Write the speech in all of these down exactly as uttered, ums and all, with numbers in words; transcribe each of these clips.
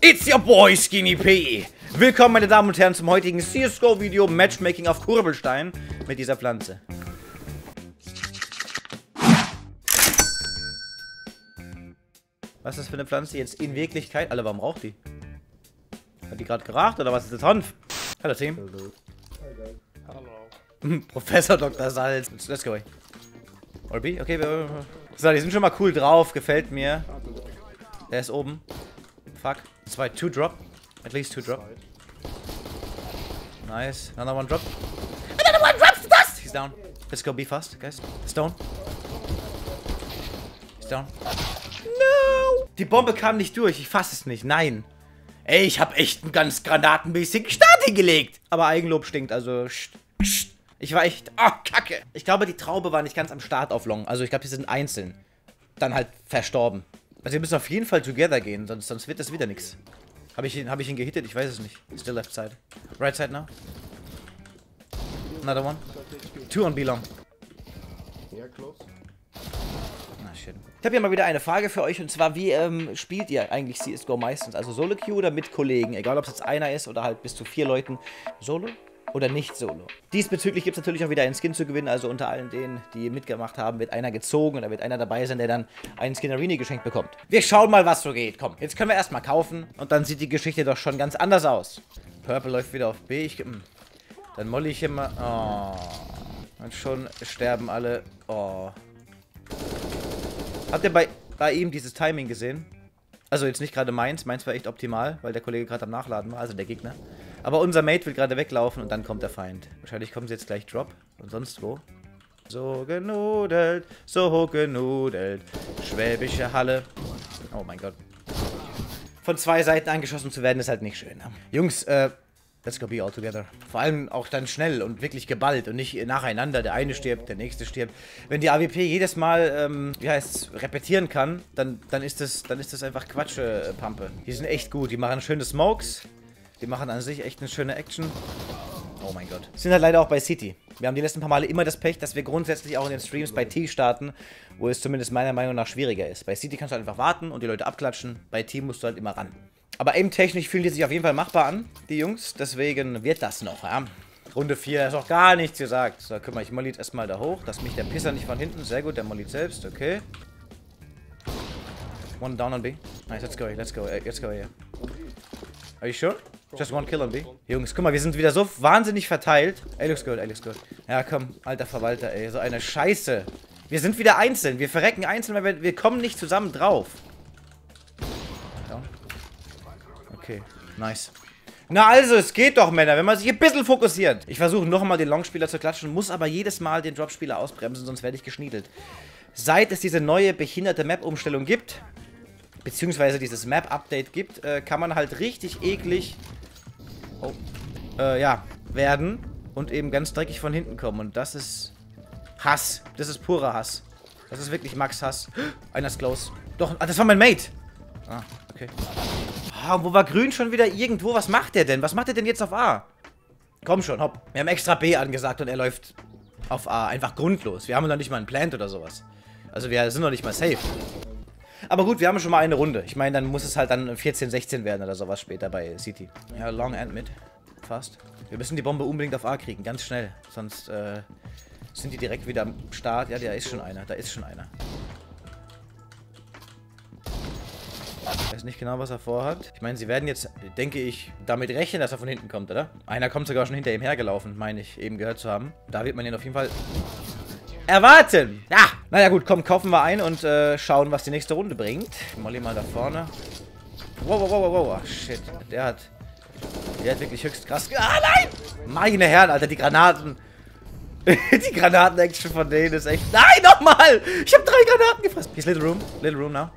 It's your boy Skinny P. Willkommen, meine Damen und Herren, zum heutigen C S G O-Video Matchmaking auf Kurbelstein mit dieser Pflanze. Was ist das für eine Pflanze jetzt in Wirklichkeit? Alter, warum raucht die? Hat die gerade geraucht oder was ist das, Hanf? Hallo, Team. Hallo. Hallo. Professor Doktor Salz. Let's go. Or B? Okay, wir... So, die sind schon mal cool drauf. Gefällt mir. Der ist oben. Fuck. Zwei. Two drop. At least two drop. Nice. Another one drop. Another one drops fast! He's down. Let's go B fast, guys. Stone. He's down. No! Die Bombe kam nicht durch. Ich fasse es nicht. Nein. Ey, ich habe echt einen ganz granatenmäßigen Start hingelegt. Aber Eigenlob stinkt, also... Ich war echt... Oh, kacke. Ich glaube, die Traube war nicht ganz am Start auf Long. Also ich glaube, die sind einzeln. Dann halt verstorben. Also wir müssen auf jeden Fall together gehen, sonst, sonst wird das wieder nichts. Habe ich, ihn, hab ich ihn gehittet? Ich weiß es nicht. Still left side. Right side now. Another one. Two on B long. Ja, close. Ah, shit. Ich habe hier mal wieder eine Frage für euch, und zwar, wie ähm, spielt ihr eigentlich C S G O meistens? Also Solo-Queue oder mit Kollegen? Egal, ob es jetzt einer ist oder halt bis zu vier Leuten. Solo oder nicht Solo? Diesbezüglich gibt es natürlich auch wieder einen Skin zu gewinnen, also unter allen denen, die mitgemacht haben, wird einer gezogen und da wird einer dabei sein, der dann einen Skinnerini geschenkt bekommt. Wir schauen mal, was so geht. Komm, jetzt können wir erstmal kaufen und dann sieht die Geschichte doch schon ganz anders aus. Purple läuft wieder auf B. Ich, mh. Dann molle ich immer. Oh. Und schon sterben alle. Oh. Habt ihr bei, bei ihm dieses Timing gesehen? Also jetzt nicht gerade meins. Meins war echt optimal, weil der Kollege gerade am Nachladen war, also der Gegner. Aber unser Mate will gerade weglaufen und dann kommt der Feind. Wahrscheinlich kommen sie jetzt gleich Drop und sonst wo. So genudelt, so genudelt. Schwäbische Halle. Oh mein Gott. Von zwei Seiten angeschossen zu werden ist halt nicht schön. Ne? Jungs, äh, let's go be all together. Vor allem auch dann schnell und wirklich geballt und nicht nacheinander. Der eine stirbt, der nächste stirbt. Wenn die A W P jedes Mal, ähm, wie heißt's, repetieren kann, dann, dann, ist das, dann ist das einfach Quatsch-Pampe. Die sind echt gut. Die machen schöne Smokes. Die machen an sich echt eine schöne Action. Oh mein Gott. Sind halt leider auch bei City. Wir haben die letzten paar Male immer das Pech, dass wir grundsätzlich auch in den Streams bei T starten, wo es zumindest meiner Meinung nach schwieriger ist. Bei City kannst du halt einfach warten und die Leute abklatschen. Bei Team musst du halt immer ran. Aber aim-technisch fühlen die sich auf jeden Fall machbar an, die Jungs. Deswegen wird das noch, ja. Runde vier ist auch gar nichts gesagt. So, guck mal, ich mollied erstmal da hoch, dass mich der Pisser nicht von hinten. Sehr gut, der mollied selbst, okay. One down on B. Nice, let's go, let's go, let's go here. Are you sure? Just one kill on B. Jungs, guck mal, wir sind wieder so wahnsinnig verteilt. Ey, looks good, ey, looks good. Ja, komm, alter Verwalter, ey, so eine Scheiße. Wir sind wieder einzeln, wir verrecken einzeln, weil wir, wir kommen nicht zusammen drauf. Down. Okay, nice. Na also, es geht doch, Männer, wenn man sich ein bisschen fokussiert. Ich versuche nochmal den Long-Spieler zu klatschen, muss aber jedes Mal den Drop-Spieler ausbremsen, sonst werde ich geschniedelt. Seit es diese neue behinderte Map-Umstellung gibt, beziehungsweise dieses Map-Update gibt, äh, kann man halt richtig eklig oh, äh, ja, werden und eben ganz dreckig von hinten kommen. Und das ist Hass. Das ist purer Hass. Das ist wirklich Max Hass. Einer ist close. Doch, ah, das war mein Mate. Ah, okay. Ah, wo war Grün schon wieder irgendwo? Was macht der denn? Was macht er denn jetzt auf A? Komm schon, hopp. Wir haben extra B angesagt und er läuft auf A. Einfach grundlos. Wir haben noch nicht mal einen Plant oder sowas. Also wir sind noch nicht mal safe. Aber gut, wir haben schon mal eine Runde. Ich meine, dann muss es halt dann vierzehn, sechzehn werden oder sowas später bei City. Ja, long and mid. Fast. Wir müssen die Bombe unbedingt auf A kriegen, ganz schnell. Sonst äh, sind die direkt wieder am Start. Ja, da ist schon einer. Da ist schon einer. Ich weiß nicht genau, was er vorhat. Ich meine, sie werden jetzt, denke ich, damit rechnen, dass er von hinten kommt, oder? Einer kommt sogar schon hinter ihm hergelaufen, meine ich, eben gehört zu haben. Da wird man ihn auf jeden Fall erwarten. Ja, naja gut, komm, kaufen wir ein und äh, schauen, was die nächste Runde bringt. Molly mal da vorne. Wow, wow, wow, wow, wow, shit. Der hat, der hat wirklich höchst krass... Ah, nein! Meine Herren, Alter, die Granaten. Die Granaten-Action von denen ist echt... Nein, nochmal! Ich habe drei Granaten gefasst. He's little room, little room now.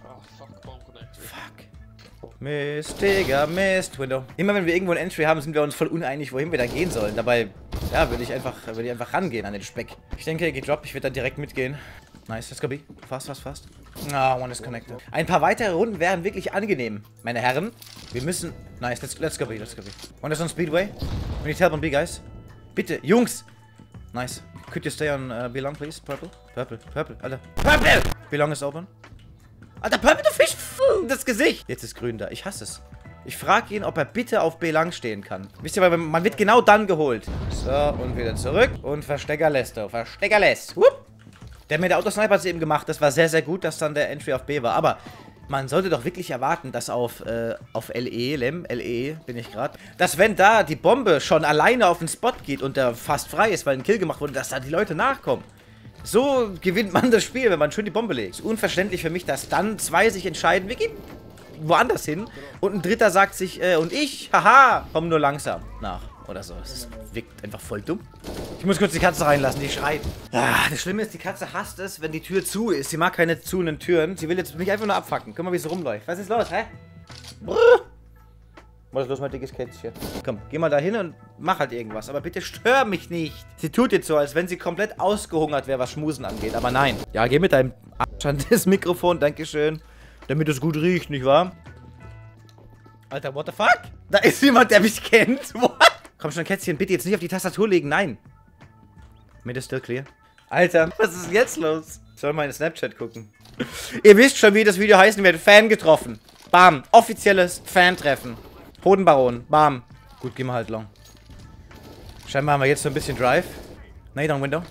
Mist, Digga, Mist, Window. Immer wenn wir irgendwo ein Entry haben, sind wir uns voll uneinig, wohin wir da gehen sollen. Dabei, ja, würde ich einfach, würde ich einfach rangehen an den Speck. Ich denke, er geht Drop, ich werde da direkt mitgehen. Nice, let's go B. Fast, fast, fast. Ah, one is connected. Ein paar weitere Runden wären wirklich angenehm, meine Herren. Wir müssen... Nice, let's, let's go B, let's go B. One is on Speedway. We need help on B, guys. Bitte, Jungs. Nice. Could you stay on uh, B long, please? Purple? Purple, purple, Alter. Purple! B long is open. Alter, Purple, du Fisch. Das Gesicht. Jetzt ist grün da. Ich hasse es. Ich frage ihn, ob er bitte auf B lang stehen kann. Wisst ihr, weil man wird genau dann geholt. So, und wieder zurück. Und Verstecker lässt er. Verstecker lässt. Whoop. Der mit der Autosniper hat es eben gemacht. Das war sehr, sehr gut, dass dann der Entry auf B war. Aber man sollte doch wirklich erwarten, dass auf, äh, auf L E, Lem, L E bin ich gerade, dass wenn da die Bombe schon alleine auf den Spot geht und der fast frei ist, weil ein Kill gemacht wurde, dass da die Leute nachkommen. So gewinnt man das Spiel, wenn man schön die Bombe legt. Ist unverständlich für mich, dass dann zwei sich entscheiden, wir gehen woanders hin. Und ein dritter sagt sich, äh, und ich, haha, komm nur langsam nach. Oder so. Das wirkt einfach voll dumm. Ich muss kurz die Katze reinlassen, die schreit. Ah, das Schlimme ist, die Katze hasst es, wenn die Tür zu ist. Sie mag keine zuhenden Türen. Sie will jetzt mich einfach nur abfacken. Guck mal, wie es rumläuft. Was ist los, hä? Brrr. Was ist los, mein dickes Kätzchen? Komm, geh mal da hin und mach halt irgendwas. Aber bitte stör mich nicht. Sie tut jetzt so, als wenn sie komplett ausgehungert wäre, was Schmusen angeht. Aber nein. Ja, geh mit deinem Arsch an das Mikrofon, dankeschön. Damit es gut riecht, nicht wahr? Alter, what the fuck? Da ist jemand, der mich kennt. What? Komm schon, Kätzchen, bitte jetzt nicht auf die Tastatur legen. Nein. Mid is still clear. Alter, was ist jetzt los? Ich soll mal in Snapchat gucken. Ihr wisst schon, wie das Video heißen wird. Fan getroffen. Bam. Offizielles Fan-Treffen. Hodenbaron. Bam. Gut, gehen wir halt long. Scheinbar haben wir jetzt so ein bisschen Drive. Nade on window.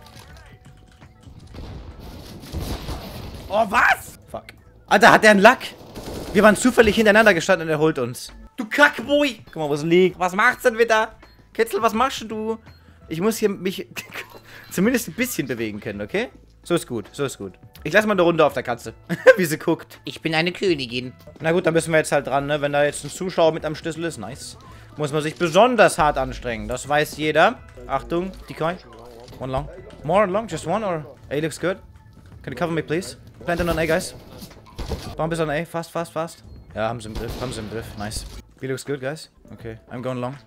Oh, was? Fuck. Alter, hat der einen Luck? Wir waren zufällig hintereinander gestanden und er holt uns. Du Kackboy! Guck mal, wo es liegt. Was macht's denn wieder? Ketzel, was machst denn du? Ich muss hier mich zumindest ein bisschen bewegen können, okay? So ist gut, so ist gut. Ich lasse mal eine Runde auf der Katze. Wie sie guckt. Ich bin eine Königin. Na gut, dann müssen wir jetzt halt dran, ne? Wenn da jetzt ein Zuschauer mit am Schlüssel ist, nice. Muss man sich besonders hart anstrengen. Das weiß jeder. Achtung, Decoy. One long. More long, just one or... A looks good. Can you cover me, please? Plant on A, guys. Bomb is on A. Fast, fast, fast. Ja, haben sie im Griff, haben sie im Griff. Nice. B looks good, guys. Okay, I'm going long.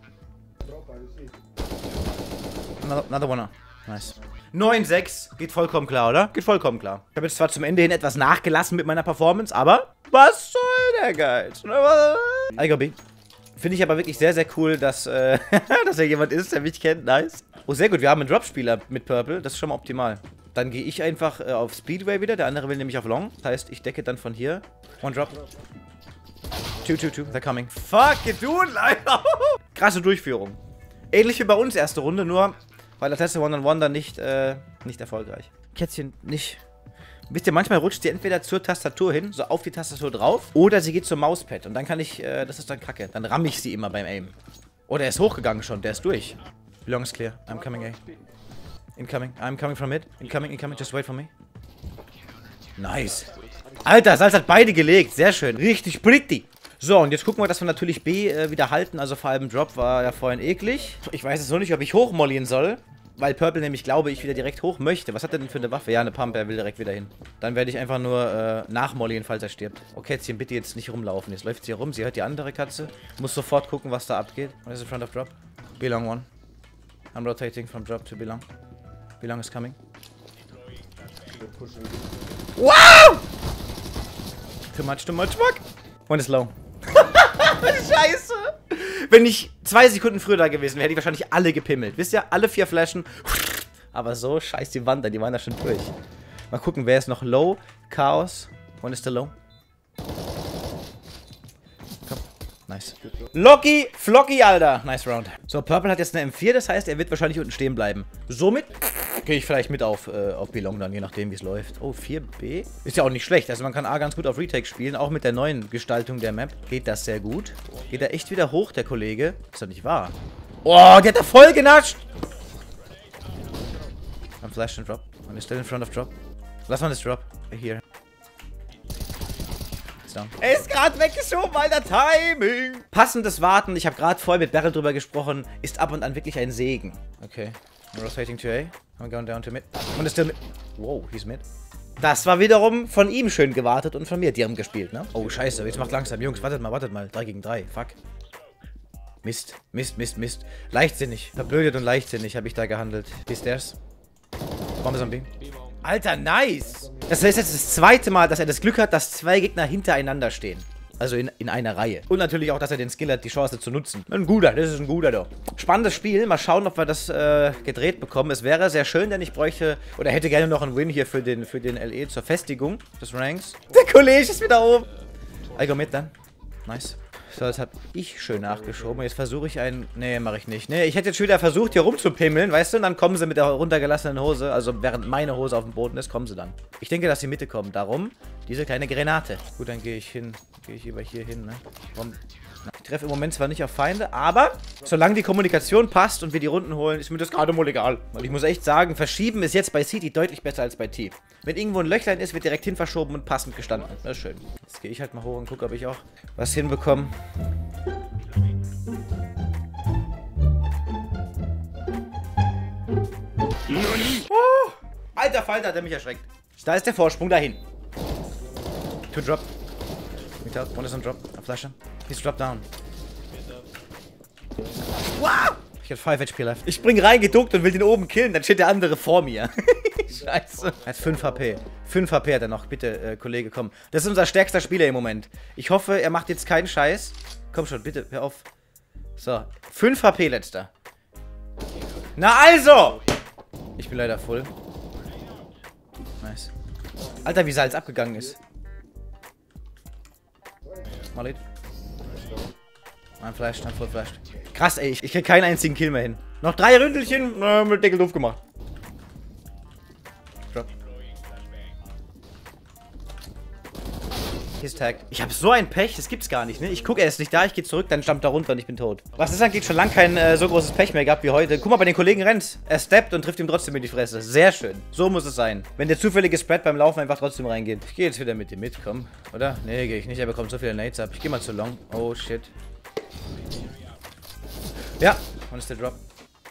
Another, another one. Nice. neun sechs. Geht vollkommen klar, oder? Geht vollkommen klar. Ich habe jetzt zwar zum Ende hin etwas nachgelassen mit meiner Performance, aber was soll der Geiz? I go B. Finde ich aber wirklich sehr, sehr cool, dass, äh, dass er jemand ist, der mich kennt. Nice. Oh, sehr gut. Wir haben einen Dropspieler mit Purple. Das ist schon mal optimal. Dann gehe ich einfach äh, auf Speedway wieder. Der andere will nämlich auf Long. Das heißt, ich decke dann von hier. One Drop. Two, two, two. They're coming. Fuck, you doing, Alter. Krasse Durchführung. Ähnlich wie bei uns erste Runde, nur weil das letzte One-on-One dann nicht, äh, nicht erfolgreich. Kätzchen, nicht. Wisst ihr, manchmal rutscht sie entweder zur Tastatur hin, so auf die Tastatur drauf, oder sie geht zum Mauspad. Und dann kann ich, äh, das ist dann kacke. Dann ramme ich sie immer beim Aim. Oder er ist hochgegangen schon, der ist durch. Long is clear. I'm coming A. Incoming. I'm coming from mid. Incoming, incoming. Just wait for me. Nice. Alter, Salz hat beide gelegt. Sehr schön. Richtig pretty. So, und jetzt gucken wir, dass wir natürlich B äh, wieder halten. Also vor allem Drop war ja vorhin eklig. Ich weiß jetzt noch nicht, ob ich hochmollien soll. Weil Purple nämlich, glaube ich, wieder direkt hoch möchte. Was hat er denn für eine Waffe? Ja, eine Pump. Er will direkt wieder hin. Dann werde ich einfach nur äh, nachmollien, falls er stirbt. Okay, Kätzchen, bitte jetzt nicht rumlaufen. Jetzt läuft sie hier rum. Sie hört die andere Katze. Muss sofort gucken, was da abgeht. What is in front of Drop? B long one. I'm rotating from Drop to B long. B long is coming. Wow! Too much, too much, fuck. One is low. Scheiße. Wenn ich zwei Sekunden früher da gewesen wäre, hätte ich wahrscheinlich alle gepimmelt. Wisst ihr, alle vier Flaschen. Aber so, scheiß die Wand, die waren da schon durch. Mal gucken, wer ist noch low? Chaos. One is still low. Komm. Nice. Locky, Flocky, Alter. Nice round. So, Purple hat jetzt eine M vier, das heißt, er wird wahrscheinlich unten stehen bleiben. Somit gehe ich vielleicht mit auf, äh, auf B-Long dann, je nachdem, wie es läuft. Oh, vier B? Ist ja auch nicht schlecht. Also man kann A ganz gut auf Retake spielen, auch mit der neuen Gestaltung der Map. Geht das sehr gut. Geht er echt wieder hoch, der Kollege? Ist doch nicht wahr. Oh, der hat da voll genascht. I'm flash and drop. And he's still in front of drop. Last one is drop. Here. Er ist gerade weggeschoben, Alter. Timing. Passendes Warten. Ich habe gerade voll mit Barrel drüber gesprochen. Ist ab und an wirklich ein Segen. Okay. I'm rotating to A. I'm going down to mid. Und ist still mid. Wow, he's mid. Das war wiederum von ihm schön gewartet und von mir. Die haben gespielt, ne? Oh, scheiße. Jetzt macht langsam. Jungs, wartet mal, wartet mal. drei gegen drei. Fuck. Mist, Mist, Mist, Mist. Leichtsinnig. Verblödet und leichtsinnig habe ich da gehandelt. Wie ist der's? Bombe ist am B. Alter, nice. Das ist jetzt das zweite Mal, dass er das Glück hat, dass zwei Gegner hintereinander stehen. Also in, in einer Reihe. Und natürlich auch, dass er den Skill hat, die Chance zu nutzen. Ein guter, das ist ein guter doch. Spannendes Spiel. Mal schauen, ob wir das äh, gedreht bekommen. Es wäre sehr schön, denn ich bräuchte, oder hätte gerne noch einen Win hier für den, für den L E zur Festigung des Ranks. Der Kollege ist wieder oben. I go mit dann. Nice. So, das habe ich schön nachgeschoben. Jetzt versuche ich einen... Nee, mache ich nicht. Nee, ich hätte jetzt schon wieder versucht, hier rumzupimmeln, weißt du? Und dann kommen sie mit der runtergelassenen Hose. Also während meine Hose auf dem Boden ist, kommen sie dann. Ich denke, dass sie Mitte kommen. Darum diese kleine Granate. Gut, dann gehe ich hin. Gehe ich lieber hier hin, ne? Warum? Ich treffe im Moment zwar nicht auf Feinde, aber solange die Kommunikation passt und wir die Runden holen, ist mir das gerade mal egal. Weil ich muss echt sagen, verschieben ist jetzt bei City deutlich besser als bei T. Wenn irgendwo ein Löchlein ist, wird direkt hin verschoben und passend gestanden. Das ist schön. Jetzt gehe ich halt mal hoch und gucke, ob ich auch was hinbekomme. Oh, alter Falter, hat er mich erschreckt. Da ist der Vorsprung dahin. Two drop. Out. One is on drop. A flasher. He's drop down. Wow! Ich hab five H P left. Ich spring rein, geduckt und will den oben killen. Dann steht der andere vor mir. Scheiße. Er hat fünf H P. fünf H P hat er noch. Bitte, äh, Kollege, komm. Das ist unser stärkster Spieler im Moment. Ich hoffe, er macht jetzt keinen Scheiß. Komm schon, bitte, hör auf. So. fünf H P letzter. Na also! Ich bin leider voll. Nice. Alter, wie Salz abgegangen ist. Mal Ein Flash, dann voll Flash. Krass, ey. Ich, ich krieg keinen einzigen Kill mehr hin. Noch drei Ründelchen. Äh, mit Deckel doof gemacht. Drop. He's tagged. Ich hab so ein Pech, das gibt's gar nicht, ne? Ich gucke, er ist nicht da, ich gehe zurück, dann stammt er runter und ich bin tot. Was ist angeht, schon lange kein äh, so großes Pech mehr gehabt wie heute. Guck mal, bei den Kollegen rennt. Er steppt und trifft ihm trotzdem in die Fresse. Sehr schön. So muss es sein. Wenn der zufällige Spread beim Laufen einfach trotzdem reingeht. Ich gehe jetzt wieder mit dem mit, komm. Oder? Nee, gehe ich nicht. Er bekommt so viele Nades ab. Ich gehe mal zu long. Oh, shit. Ja, und ist der Drop.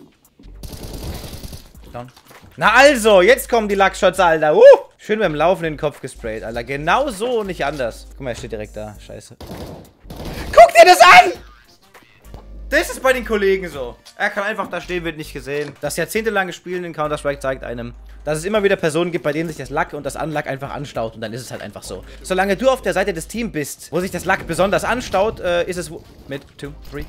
Down. Na also, jetzt kommen die Luckshots, Alter. Uh! Schön beim Laufen in den Kopf gesprayt, Alter. Genau so und nicht anders. Guck mal, er steht direkt da. Scheiße. Guck dir das an! Das ist bei den Kollegen so. Er kann einfach da stehen, wird nicht gesehen. Das jahrzehntelange Spielen in Counter-Strike zeigt einem, dass es immer wieder Personen gibt, bei denen sich das Luck und das Unluck einfach anstaut. Und dann ist es halt einfach so. Solange du auf der Seite des Teams bist, wo sich das Luck besonders anstaut, äh, ist es... Mit, two, three.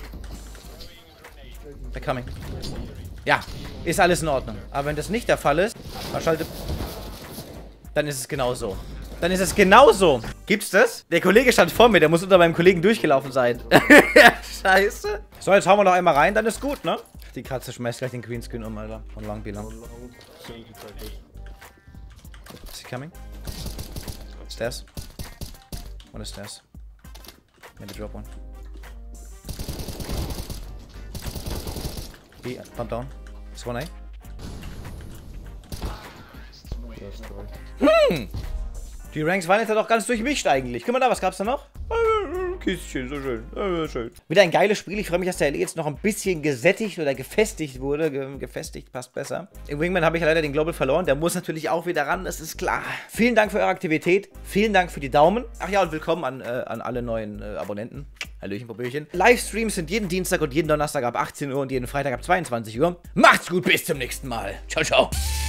They're coming. Ja, ist alles in Ordnung. Aber wenn das nicht der Fall ist, dann schalte... Dann ist es genau so. Dann ist es genau so. Gibt's das? Der Kollege stand vor mir, der muss unter meinem Kollegen durchgelaufen sein. Scheiße. So, jetzt hauen wir noch einmal rein, dann ist gut, ne? Die Katze schmeißt gleich den Greenscreen um, Alter. Von long, be long. Is he coming? Stairs. One is stairs. Maybe drop one. B, pump down. It's one A. Hm! Die Ranks waren jetzt doch ganz durchmischt eigentlich. Guck mal da, was gab's da noch? Kistchen, so schön. Äh, schön. Wieder ein geiles Spiel. Ich freue mich, dass der L E jetzt noch ein bisschen gesättigt oder gefestigt wurde. Ge gefestigt passt besser. Im Wingman habe ich ja leider den Global verloren. Der muss natürlich auch wieder ran, das ist klar. Vielen Dank für eure Aktivität. Vielen Dank für die Daumen. Ach ja, und willkommen an, äh, an alle neuen äh, Abonnenten. Hallöchen, Probierchen. Livestreams sind jeden Dienstag und jeden Donnerstag ab achtzehn Uhr und jeden Freitag ab zweiundzwanzig Uhr. Macht's gut, bis zum nächsten Mal. Ciao, ciao.